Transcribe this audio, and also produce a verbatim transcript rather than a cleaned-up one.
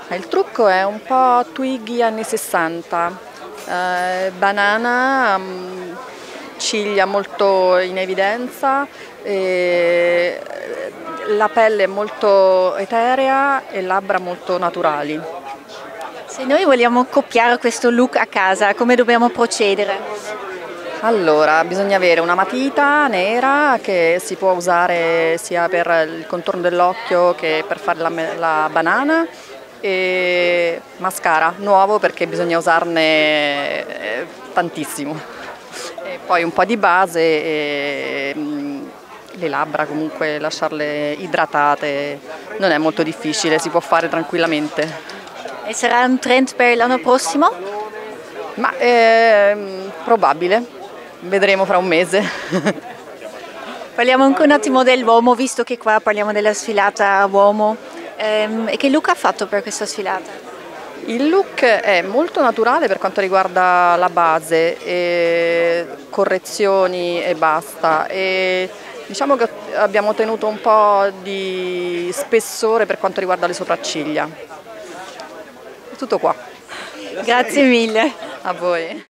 Il trucco è un po' Twiggy anni sessanta, eh, banana, mm, ciglia molto in evidenza, e la pelle molto eterea e labbra molto naturali. Se noi vogliamo copiare questo look a casa, come dobbiamo procedere? Allora, bisogna avere una matita nera che si può usare sia per il contorno dell'occhio che per fare la, la banana, e mascara nuovo perché bisogna usarne eh, tantissimo. E poi un po' di base e mm, le labbra comunque lasciarle idratate non è molto difficile, si può fare tranquillamente. E sarà un trend per l'anno prossimo? Ma è probabile, vedremo fra un mese. Parliamo anche un attimo dell'uomo, visto che qua parliamo della sfilata uomo. Ehm, e che look ha fatto per questa sfilata? Il look è molto naturale per quanto riguarda la base, e correzioni e basta. E diciamo che abbiamo ottenuto un po' di spessore per quanto riguarda le sopracciglia. Tutto qua. Grazie mille. A voi.